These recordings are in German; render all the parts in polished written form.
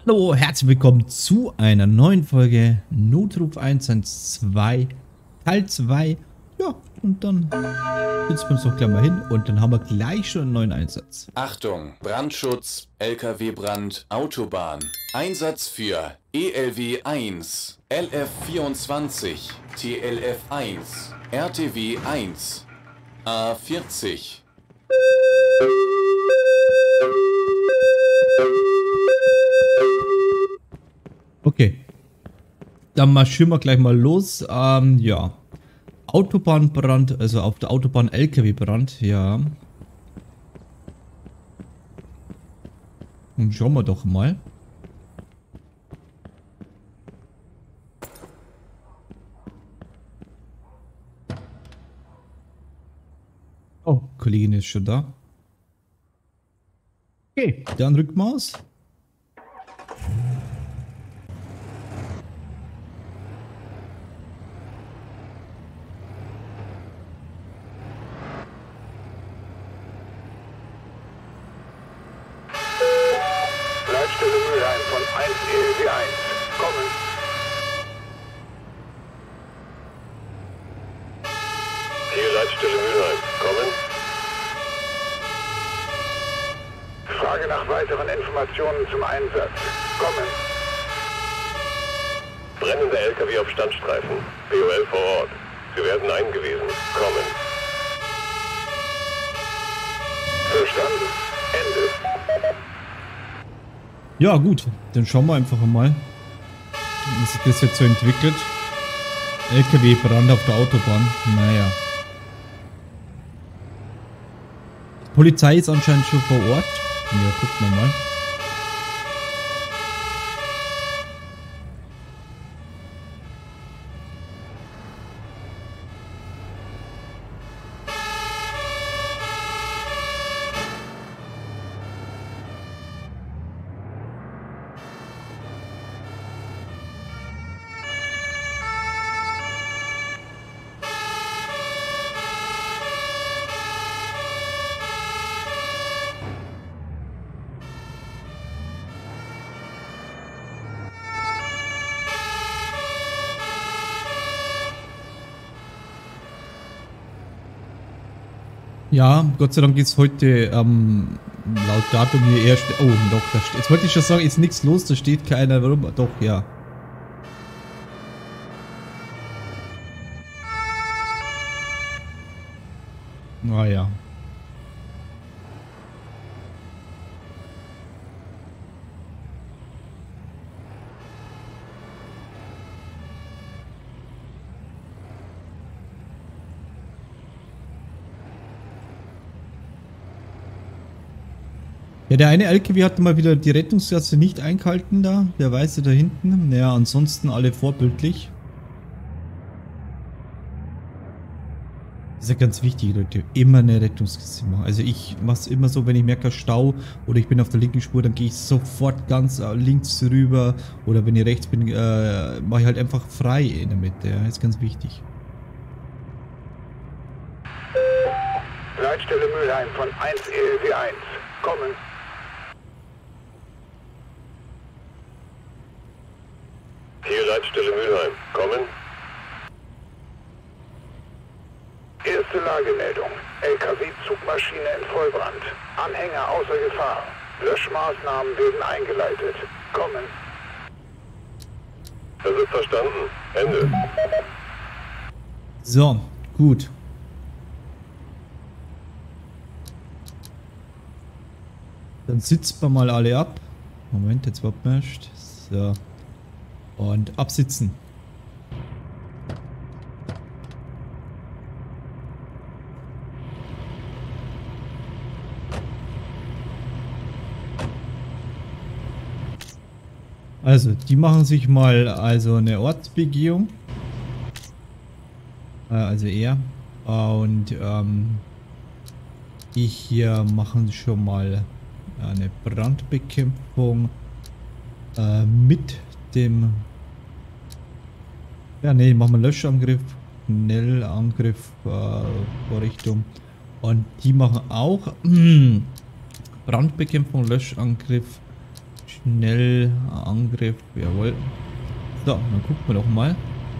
Hallo, herzlich willkommen zu einer neuen Folge Notruf 112 Teil 2. Ja, und dann setzen wir uns doch gleich mal hin und dann haben wir gleich schon einen neuen Einsatz. Achtung, Brandschutz, LKW-Brand, Autobahn. Einsatz für ELW 1, LF 24, TLF 1, RTW 1, A 40. Okay, dann marschieren wir gleich mal los. Ja, Autobahnbrand, also auf der Autobahn LKW-Brand, ja. Und schauen wir doch mal. Oh, Kollegin ist schon da. Okay, dann rücken wir aus. Leitstelle Mülheim von 1 ELW 1. Kommen. Hier Leitstelle Mülheim. Kommen. Frage nach weiteren Informationen zum Einsatz. Kommen. Brennender LKW auf Standstreifen. BOL vor Ort. Sie werden eingewiesen. Kommen. Verstanden. Ende. Ja gut, dann schauen wir einfach mal, wie sich das jetzt so entwickelt. LKW-Brand auf der Autobahn, naja. Die Polizei ist anscheinend schon vor Ort. Ja, gucken wir mal. Ja, Gott sei Dank ist heute laut Datum hier erst... Oh, doch, da steht... Jetzt wollte ich schon sagen, ist nichts los, da steht keiner. Warum? Doch, ja. Naja. Ja, der eine LKW hatte mal wieder die Rettungsgasse nicht eingehalten da. Der weiße da hinten. Naja, ansonsten alle vorbildlich. Das ist ja ganz wichtig, Leute. Immer eine Rettungsgasse machen. Also ich mache es immer so, wenn ich merke Stau oder ich bin auf der linken Spur, dann gehe ich sofort ganz links rüber. Oder wenn ich rechts bin, mache ich halt einfach frei in der Mitte. Ja, ist ganz wichtig. Leitstelle Mülheim von 1 ELW 1. Kommen. Hier Leitstelle Mülheim. Kommen. Erste Lagemeldung. LKW-Zugmaschine in Vollbrand. Anhänger außer Gefahr. Löschmaßnahmen werden eingeleitet. Kommen. Das ist verstanden. Ende. So, gut. Dann sitzen wir mal alle ab. Moment, jetzt warten wir erst. So. Und absitzen. Also, die machen sich mal also eine Ortsbegehung. Also er. Und die hier machen schon mal eine Brandbekämpfung mit dem... Ja, ne, machen wir Löschangriff, Schnellangriff, Vorrichtung. Und die machen auch Brandbekämpfung, Löschangriff Schnell Angriff, jawohl. So, dann gucken wir doch mal.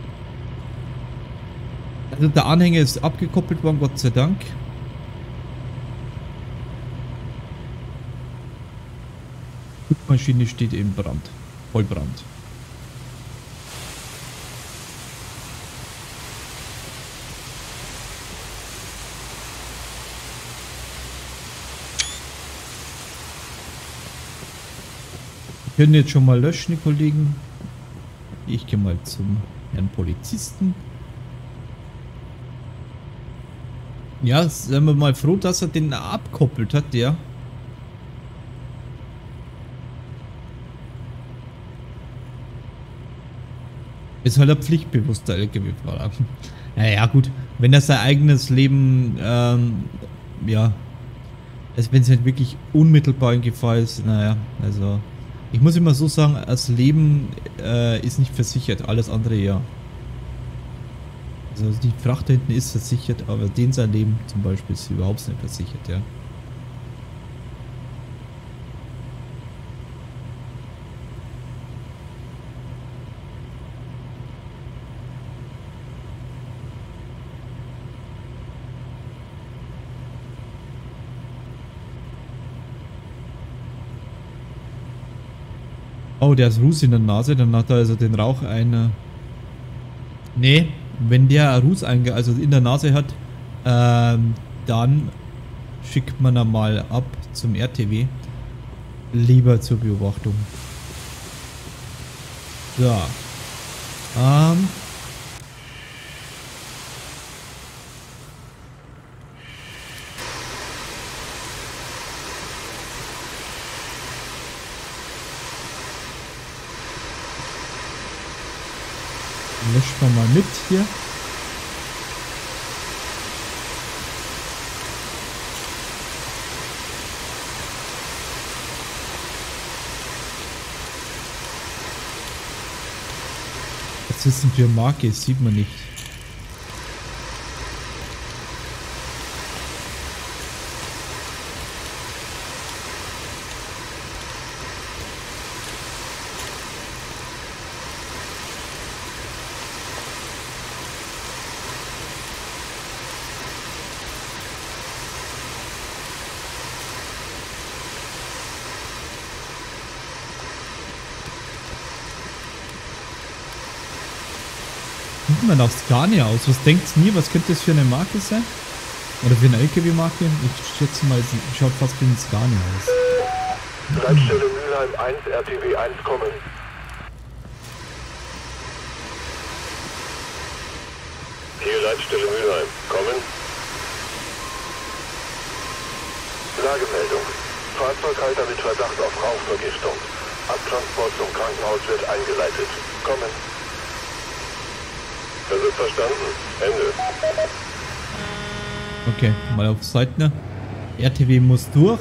Also der Anhänger ist abgekoppelt worden, Gott sei Dank. Die Maschine steht in Brand. Vollbrand. Wir können jetzt schon mal löschen, die Kollegen. Ich gehe mal zum Herrn Polizisten. Ja, sind wir mal froh, dass er den abkoppelt hat, der. Ist halt ein pflichtbewusster LKW-Fahrer. Naja, gut. Wenn er sein eigenes Leben, ja, also wenn es nicht wirklich unmittelbar in Gefahr ist, naja, also. Ich muss immer so sagen, das Leben ist nicht versichert, alles andere ja. Also die Fracht da hinten ist versichert, aber den sein Leben zum Beispiel ist überhaupt nicht versichert, ja. Oh, der ist Ruß in der Nase, dann hat er also den Rauch eine. Nee, wenn der Ruß also in der Nase hat, dann schickt man ihn mal ab zum RTW. Lieber zur Beobachtung. So. Löscht man mal mit hier. Was ist denn für eine Marke? Das sieht man nicht. Sieht man auf Scania aus? Was denkt ihr? Was könnte das für eine Marke sein? Oder für eine LKW-Marke? Ich schätze mal, sie schaut fast wie ein Scania aus. Leitstelle Mülheim 1, RTW 1 kommen. Hier Leitstelle Mülheim, kommen. Lagemeldung. Fahrzeughalter mit Verdacht auf Rauchvergiftung. Abtransport zum Krankenhaus wird eingeleitet. Kommen. Das ist verstanden. Ende. Okay, mal auf Seite. RTW muss durch.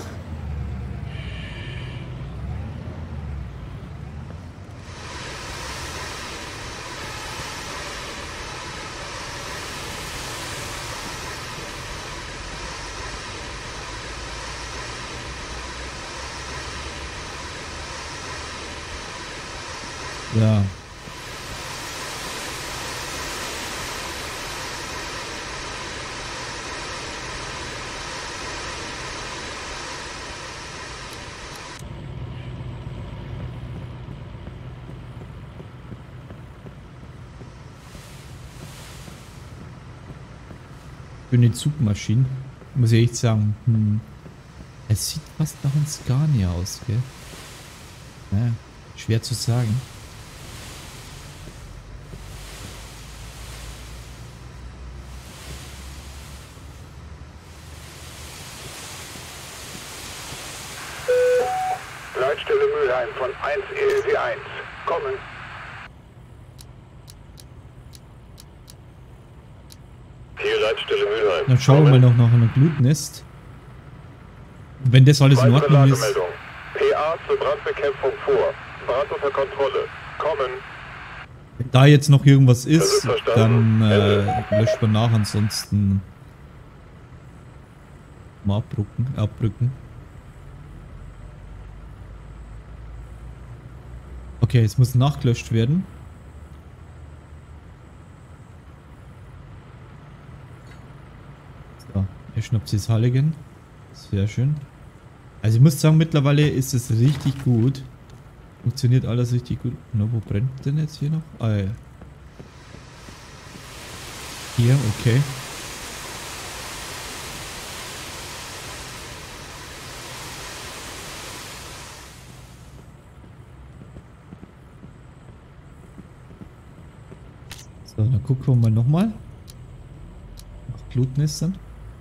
Ja. Schöne Zugmaschinen, muss ich echt sagen. Es sieht fast nach einem Scania aus, gell? Naja, schwer zu sagen. Leitstelle Mülheim von 1 ELW 1. Kommen. Hier Leitstelle Mülheim. Dann schauen wir mal noch nach einer Glutnest. Wenn das alles in Ordnung ist. PA zur Brandbekämpfung vor. Brand unter Kontrolle. Kommen. Wenn da jetzt noch irgendwas ist, dann löscht man nach, ansonsten mal abbrücken. Okay, es muss nachgelöscht werden. So, er schnappt sich das Halligan. Sehr schön. Also ich muss sagen, mittlerweile ist es richtig gut. Funktioniert alles richtig gut. Na, wo brennt denn jetzt hier noch? Ah ja. Hier, okay. So, dann gucken wir mal nochmal. Nach Glutnestern.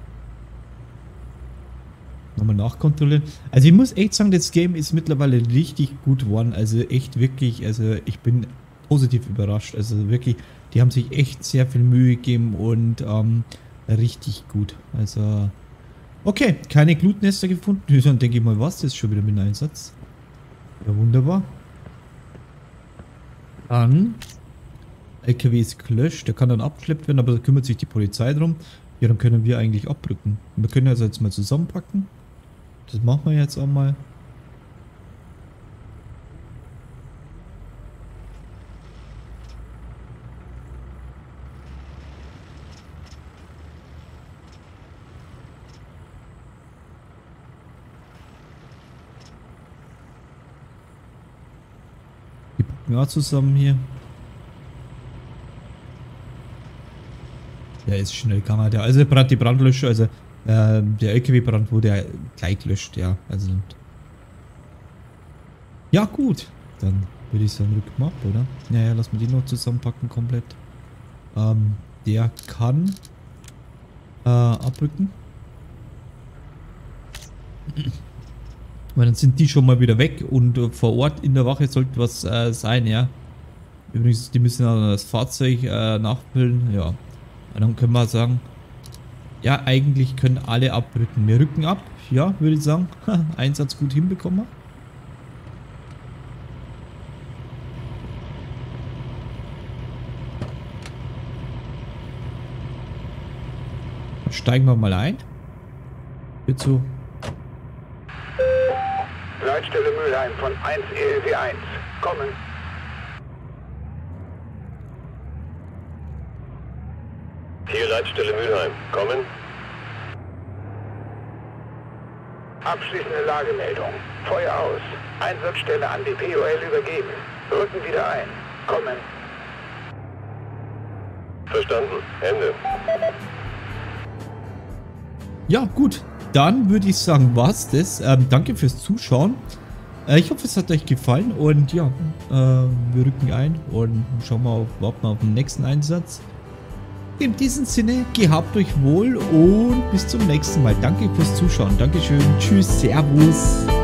Nochmal nachkontrollieren. Also ich muss echt sagen, das Game ist mittlerweile richtig gut geworden. Also echt wirklich, also ich bin positiv überrascht. Also wirklich, die haben sich echt sehr viel Mühe gegeben und richtig gut. Also, okay, keine Glutnester gefunden. Dann denke ich mal, was, das ist schon wieder mit einem Einsatz. Ja, wunderbar. Dann, LKW ist gelöscht, der kann dann abgeschleppt werden, aber da kümmert sich die Polizei drum. Ja, dann können wir eigentlich abrücken. Wir können also jetzt mal zusammenpacken. Das machen wir jetzt auch mal. Die packen wir auch zusammen hier. Ja, ist schnell gegangen. Also die Brandlöscher, also der LKW-Brand wurde ja gleich gelöscht, ja. Also. Ja, gut. Dann würde ich sagen, rücken wir ab, oder? Naja, lassen wir die noch zusammenpacken komplett. Der kann abrücken. Weil dann sind die schon mal wieder weg und vor Ort in der Wache sollte was sein, ja. Übrigens, die müssen dann das Fahrzeug nachfüllen, ja. Und dann können wir sagen, ja, eigentlich können alle abrücken. Wir rücken ab, ja, würde ich sagen. Einsatz gut hinbekommen. Steigen wir mal ein. Hierzu. Leitstelle Mülheim von 1 ELW 1. Kommen. Hier Leitstelle Mülheim. Kommen. Abschließende Lagemeldung. Feuer aus. Einsatzstelle an die POL übergeben. Rücken wieder ein. Kommen. Verstanden. Ende. Ja, gut. Dann würde ich sagen, war's das. Danke fürs Zuschauen. Ich hoffe, es hat euch gefallen. Und ja, wir rücken ein und schauen mal, warten auf den nächsten Einsatz. In diesem Sinne, gehabt euch wohl und bis zum nächsten Mal. Danke fürs Zuschauen. Dankeschön. Tschüss. Servus.